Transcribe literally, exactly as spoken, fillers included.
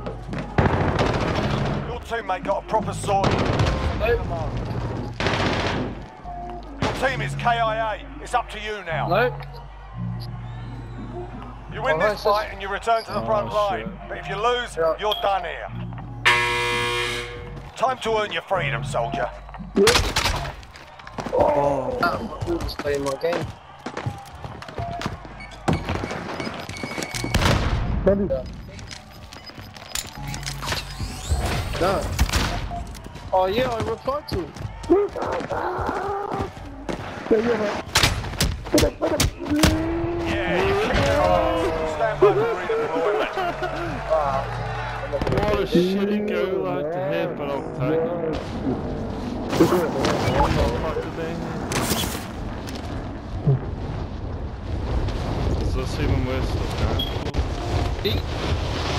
Your teammate got a proper sword. Come on. Your team is K I A. It's up to you now. Nope. You win Oh, this fight and you return to the Oh, front line. shit. But if you lose, Yeah. you're done here. Time to earn your freedom, soldier. Oh, I'm just playing my game. No. Oh yeah, I replied to him. Yeah, you kicked it off. Stand by for redeployment. What a shitty gulag to hit, but I'll take it. Does this even worse stuff now?